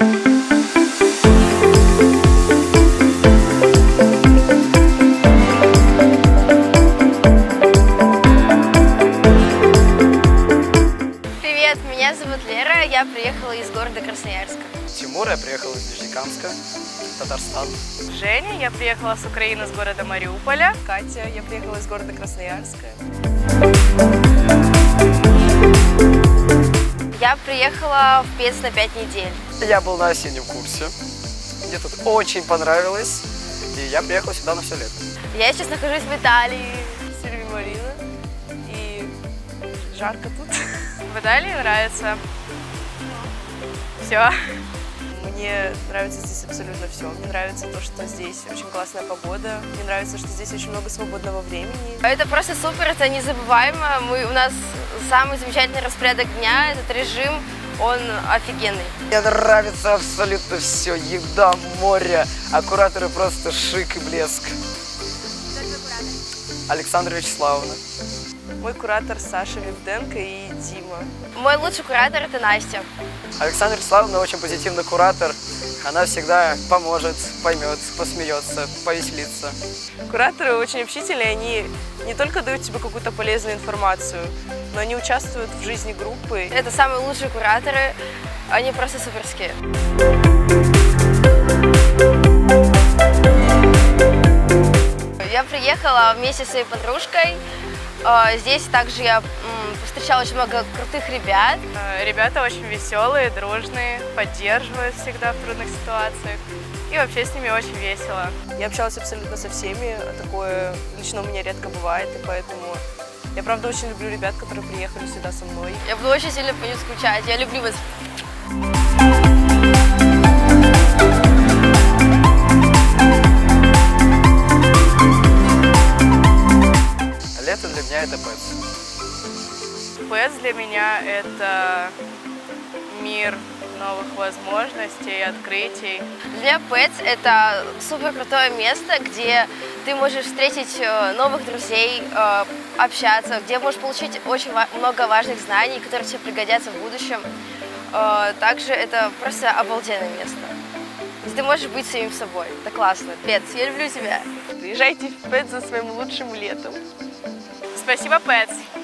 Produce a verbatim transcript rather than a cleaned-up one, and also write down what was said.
Привет, меня зовут Лера, я приехала из города Красноярска. Тимур, я приехал из Нижнекамска, Татарстан. Женя, я приехала с Украины, с города Мариуполя. Катя, я приехала из города Красноярска. Я приехала в Пец на пять недель. Я был на осеннем курсе, мне тут очень понравилось, и я приехал сюда на все лето. Я сейчас нахожусь в Италии. Сильви Марина. И жарко тут. В Италии нравится все. Мне нравится здесь абсолютно все. Мне нравится то, что здесь очень классная погода. Мне нравится, что здесь очень много свободного времени. Это просто супер, это незабываемо. Мы, у нас самый замечательный распорядок дня, этот режим, он офигенный. Мне нравится абсолютно все. Еда, море, а кураторы просто шик и блеск. Александра Вячеславовна. Мой куратор Саша Вивденко и Дима. Мой лучший куратор – это Настя. Александра Вячеславовна очень позитивный куратор. Она всегда поможет, поймет, посмеется, повеселится. Кураторы очень общительные, они не только дают тебе какую-то полезную информацию, но они участвуют в жизни группы. Это самые лучшие кураторы, они просто суперские. Я приехала вместе с своей подружкой. Здесь также я встречала очень много крутых ребят. Ребята очень веселые, дружные, поддерживают всегда в трудных ситуациях. И вообще с ними очень весело. Я общалась абсолютно со всеми, такое лично у меня редко бывает, и поэтому я правда очень люблю ребят, которые приехали сюда со мной. Я буду очень сильно по ним скучать, я люблю вас. Лето для меня это Пец. Пец для меня это мир новых возможностей и открытий. Для Пец это супер крутое место, где ты можешь встретить новых друзей, общаться, где можешь получить очень много важных знаний, которые тебе пригодятся в будущем. Также это просто обалденное место, где ты можешь быть самим собой. Это классно. Пец, я люблю тебя. Приезжайте в Пец за своим лучшим летом. Спасибо, Пец.